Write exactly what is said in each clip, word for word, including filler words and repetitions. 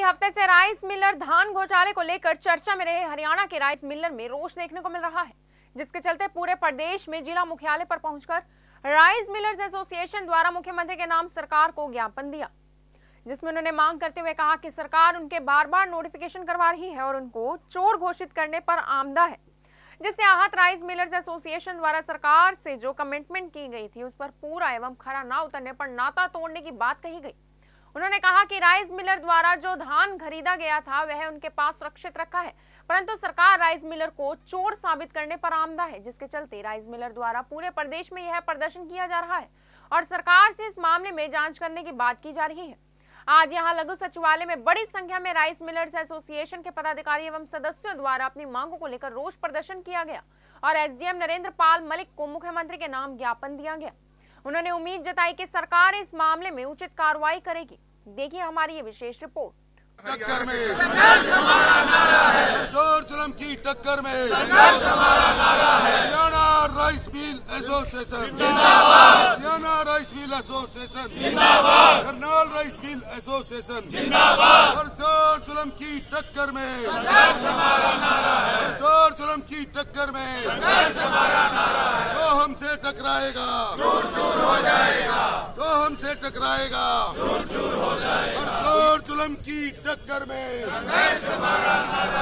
हफ्ते से rice Miller धान घोटाले को लेकर चर्चा में रहे हरियाणा के राइस मिलर में रोष देखने को मिल रहा है, जिसके चलते पूरे प्रदेश में जिला मुख्यालय पर पहुंचकर राइस मिलर्स एसोसिएशन द्वारा मुख्यमंत्री के नाम सरकार को ज्ञापन दिया, जिसमें उन्होंने मांग करते हुए कहा कि सरकार उनके बार बार नोटिफिकेशन करवा रही है और उनको चोर घोषित करने पर आमदा है, जिससे आहत राइस मिलर्स एसोसिएशन द्वारा सरकार से जो कमिटमेंट की गई थी उस पर पूरा एवं खरा ना उतरने पर नाता तोड़ने की बात कही गई। उन्होंने कहा कि राइस मिलर द्वारा जो धान खरीदा गया था वह उनके पास सुरक्षित रखा है, परंतु सरकार राइस मिलर को चोर साबित करने पर आमदा है, जिसके चलते राइस मिलर द्वारा पूरे प्रदेश में यह प्रदर्शन किया जा रहा है और सरकार से इस मामले में जांच करने की बात की जा रही है। आज यहां लघु सचिवालय में बड़ी संख्या में राइस मिलर्स एसोसिएशन के पदाधिकारी एवं सदस्यों द्वारा अपनी मांगों को लेकर रोष प्रदर्शन किया गया और एसडीएम नरेंद्र पाल मलिक को मुख्यमंत्री के नाम ज्ञापन दिया गया। उन्होंने उम्मीद जताई कि सरकार इस मामले में उचित कार्रवाई करेगी। देखिए हमारी ये विशेष रिपोर्ट। टक्कर में संघर्ष हमारा नारा है, जोर जुल्म की टक्कर में संघर्ष हमारा नारा है। हरियाणा राइस मिल एसोसिएशन जिंदाबाद, हरियाणा राइस मिल एसोसिएशन जिंदाबाद, करनाल राइस मिल एसोसिएशन जिंदाबाद। और जोर जुल्म की टक्कर में संघर्ष हमारा नारा है, जोर जुल्म की टक्कर में संघर्ष हमारा नारा है। जो हमसे टकराएगा चूर चूर हो जाएगा, जो हमसे टकराएगा चूर चूर हो जाएगा। और जोर जुल्म की टक्कर में संघर्ष हमारा नारा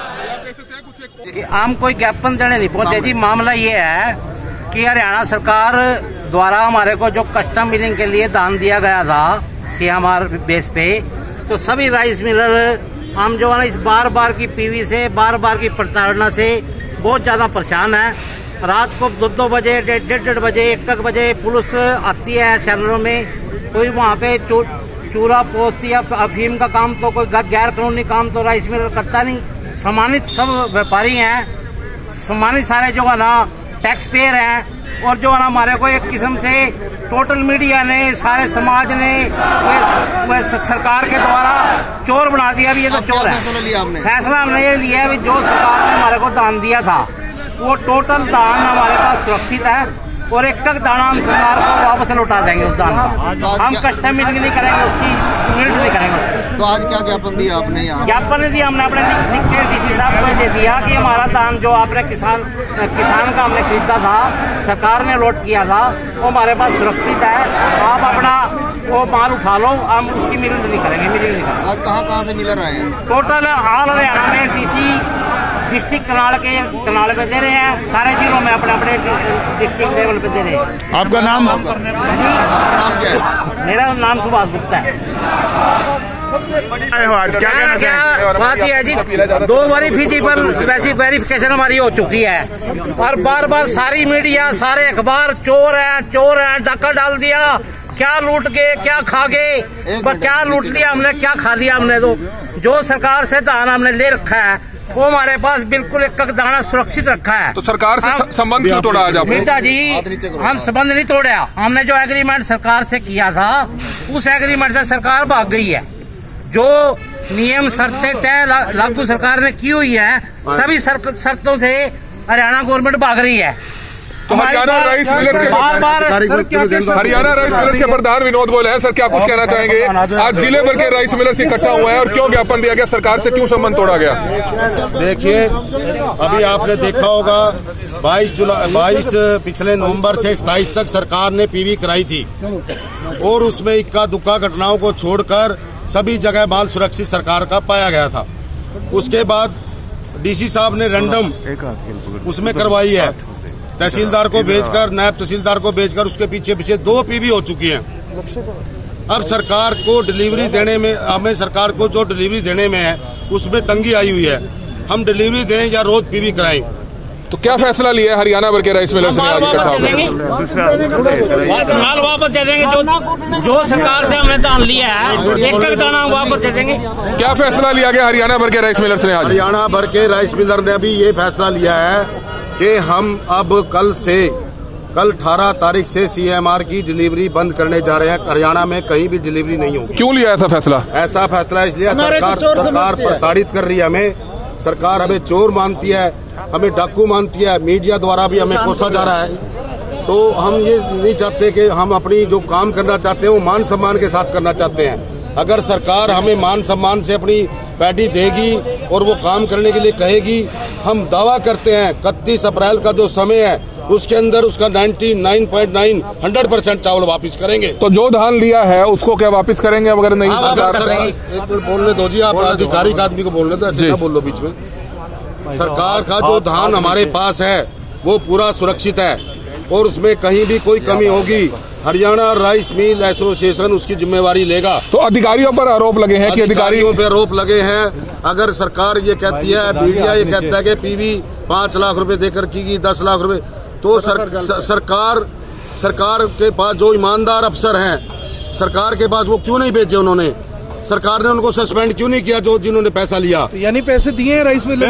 है। कि आम कोई ज्ञापन देने नहीं पहुंचे जी। मामला ये है कि हरियाणा सरकार द्वारा हमारे को जो कस्टम मिलिंग के लिए दान दिया गया था सीएमआर बेस पे, तो सभी राइस मिलर हम जो है ना इस बार बार की पीवी से बार बार की प्रताड़ना से बहुत ज्यादा परेशान है। रात को दो दो बजे डेढ़ डेढ़ बजे एक एक बजे पुलिस आती है शहरों में, कोई वहाँ पे चूरा पोस्ट या अफीम का काम तो कोई गैर कानूनी काम तो राइस मिलर करता नहीं। सम्मानित सब व्यापारी हैं, सम्मानित सारे जो है ना टैक्स पेयर हैं, और जो है ना हमारे को एक किस्म से टोटल मीडिया ने सारे समाज ने वे, वे सरकार के द्वारा चोर बना दिया। अभी ये तो चोर है। फैसला लिया हमने फैसला हमने ये लिया है जो सरकार ने हमारे को दान दिया था वो टोटल दान हमारे पास सुरक्षित है और एक एक दाना हम सरकार को वापस लौटा देंगे। उस दान का हम कस्टम मिलिंग नहीं करेंगे, उसकी मिनट नहीं करेंगे। तो आज क्या ज्ञापन दिया आपने यहाँ? ज्ञापन दिया हमने अपने लिख के डीसी साहब को दे दिया कि हमारा दान जो आपने किसान किसान का हमने खरीदा था सरकार ने लौट किया था वो हमारे पास सुरक्षित है। आप अपना वो माल उठा लो, हम उसकी मिलिंग नहीं करेंगे। मिलिंग नहीं करेंगे। आज कहाँ कहाँ से मिलर आए हैं? टोटल ऑल हरियाणा में डीसी डिस्ट्रिक्ट करनाल के करनाल पे दे रहे हैं, सारे जिलों में अपने अपने डिस्ट्रिक्ट लेवल पे दे रहे हैं। आपका नाम आपका नाम क्या है? मेरा नाम सुभाष गुप्ता है। क्या क्या, क्या बात यह है जी, दो बारी फिजिकल वैसी वेरिफिकेशन हमारी हो चुकी है और बार बार सारी मीडिया सारे अखबार चोर हैं चोर हैं डाका डाल दिया, क्या लूट गए क्या खा गए, क्या लूट लिया हमने क्या खा लिया हमने। तो जो सरकार से दान हमने ले रखा है वो हमारे पास बिल्कुल एक एक दाना सुरक्षित रखा है। तो सरकार से संबंध क्यों तोड़ा आज आपने? बेटा जी हम संबंध नहीं तोड़ा, हमने जो एग्रीमेंट सरकार से किया था उस एग्रीमेंट से सरकार भाग गई है। जो नियम शर्तें तय लागू सरकार ने की हुई है सभी शर्तों से हरियाणा गवर्नमेंट भाग रही है। तो हरियाणा राइस मिलर के बार बार हरियाणा राइस मिलर के प्रधान विनोद गोयल हैं। सर क्या कुछ कहना चाहेंगे? आज जिले भर के राइस मिलर्स इकट्ठा हुए हैं और क्यों ज्ञापन दिया गया, सरकार से क्यों संबंध तोड़ा गया? देखिए अभी आपने देखा होगा बाईस जुलाई बाईस पिछले नवंबर से सताईस तक सरकार ने पीवी कराई थी और उसमें इक्का दुक्का घटनाओं को छोड़कर सभी जगह माल सुरक्षित सरकार का पाया गया था। उसके बाद डीसी साहब ने रैंडम उसमें करवाई है, तहसीलदार को भेजकर नायब तहसीलदार को भेजकर उसके पीछे पीछे दो पीवी हो चुकी हैं। अब सरकार को डिलीवरी देने में हमें सरकार को जो डिलीवरी देने में है उसमें तंगी आई हुई है। हम डिलीवरी दें या रोज पीवी कराएं। तो क्या फैसला लिया है हरियाणा भर के राइस मिलर्स ने आज इकट्ठा होकर? माल वापस दे देंगे, जो जो सरकार से हमने दान लिया है एक एक दाना वापस दे देंगे। क्या फैसला लिया गया हरियाणा भर के राइस मिलर्स ने आज? हरियाणा भर के राइस मिलर ने अभी ये फैसला लिया है कि हम अब कल से कल अठारह तारीख से सीएमआर की डिलीवरी बंद करने जा रहे हैं। हरियाणा में कहीं भी डिलीवरी नहीं होगी। क्यों लिया ऐसा फैसला? ऐसा फैसला इसलिए सरकार सरकार प्रताड़ित कर रही है हमें, सरकार हमें चोर मानती है, हमें डाकू मानती है, मीडिया द्वारा भी हमें कोसा जा रहा है। तो हम ये नहीं चाहते कि हम अपनी जो काम करना चाहते हैं वो मान सम्मान के साथ करना चाहते हैं। अगर सरकार हमें मान सम्मान से अपनी पैडी देगी और वो काम करने के लिए कहेगी, हम दावा करते हैं इकतीस अप्रैल का जो समय है उसके अंदर उसका निन्यानवे पॉइंट नौ हंड्रेड परसेंट चावल वापस करेंगे। तो जो धान लिया है उसको क्या वापस करेंगे अगर नहीं? अगर सर, एक मिनट बोलने दो जी, आप आधिकारिक आदमी को बोलने दो, ऐसे ना बोलो बीच में। सरकार का जो धान हमारे पास है वो पूरा सुरक्षित है और उसमें कहीं भी कोई कमी होगी हरियाणा राइस मिल एसोसिएशन उसकी जिम्मेवारी लेगा। तो अधिकारियों पर आरोप लगे हैं कि अधिकारियों पर आरोप लगे हैं। अगर सरकार ये कहती है, मीडिया ये कहता है कि पीवी पाँच लाख रुपए देकर की दस लाख रुपए, तो सर, सरकार सरकार के पास जो ईमानदार अफसर हैं, सरकार के पास वो क्यों नहीं भेजे? उन्होंने सरकार ने उनको सस्पेंड क्यों नहीं किया जो जिन्होंने पैसा लिया? तो यानी पैसे दिए राइस मिल?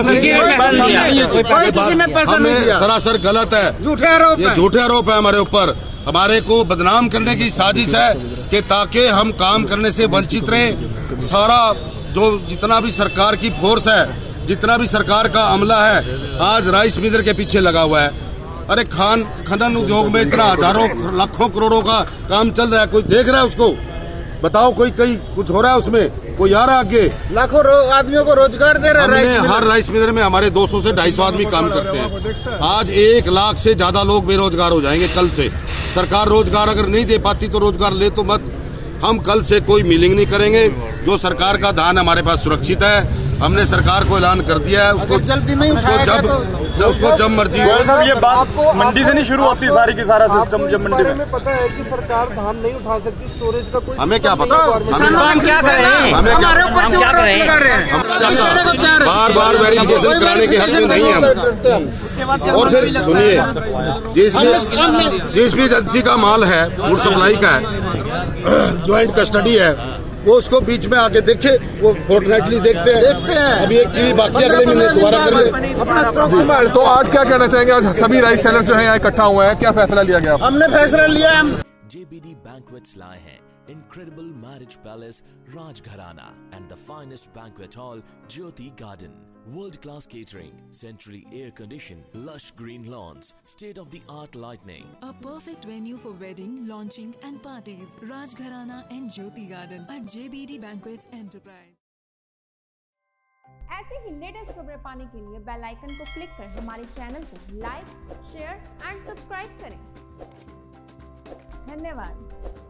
हमें सरासर गलत है, झूठे आरोप, ये झूठे आरोप है हमारे ऊपर। हमारे को बदनाम करने की साजिश है कि ताकि हम काम करने से वंचित रहे। सारा जो जितना भी सरकार की फोर्स है, जितना भी सरकार का अमला है, आज राइस मिलर के पीछे लगा हुआ है। अरे खान खनन उद्योग में इतना हजारों लाखों करोड़ों का काम चल रहा है, कोई देख रहा है उसको? बताओ, कोई कहीं कुछ हो रहा है उसमें? कोई आ रहा है आगे? लाखों आदमियों को रोजगार दे रहा है। हर राइस मिलर में हमारे दो सौ से ढाई सौ आदमी काम करते हैं। आज एक लाख से ज्यादा लोग बेरोजगार हो जाएंगे कल से। सरकार रोजगार अगर नहीं दे पाती तो रोजगार ले तो मत। हम कल से कोई मिलिंग नहीं करेंगे। जो सरकार का धान हमारे पास सुरक्षित है, हमने सरकार को ऐलान कर दिया है। उसको जल्दी नहीं उसको जब तो उसको जब मर्जी। ये बात मंडी से नहीं शुरू होती सारी की सारा सिस्टम। जब मंडी में पता है कि सरकार धान नहीं उठा सकती, स्टोरेज का कोई हमें क्या पता, हम क्या करें? हमें क्या हम क्या करें? बार बार वेरिफिकेशन कराने के हक में नहीं है हम। और फिर सुनिए, जिस भी जिस भी एजेंसी का माल है, फूड सप्लाई का है, ज्वाइंट कस्टडी है, वो उसको बीच में आके देखे, वो फोर्टनाइटली देखते हैं देखते हैं अभी एक की बाकी अगले महीने दोबारा कर ले अपना स्टॉक संभाल। तो आज क्या कहना चाहेंगे? आज सभी राइस सेलर जो है यहाँ इकट्ठा हुए हैं, क्या फैसला लिया गया? हमने फैसला लिया हम J B D Banquets लाए हैं incredible marriage palace Rajgharana and the finest banquet hall Jyoti Garden. World class catering, centrally air conditioned, lush green lawns, state of the art lighting. A perfect venue for wedding, launching and parties. Rajgharana and Jyoti Garden at J B D Banquets Enterprise. ऐसे ही latest खबरें पाने के लिए bell icon को click कर हमारे channel को like, share and subscribe करें। धन्यवाद।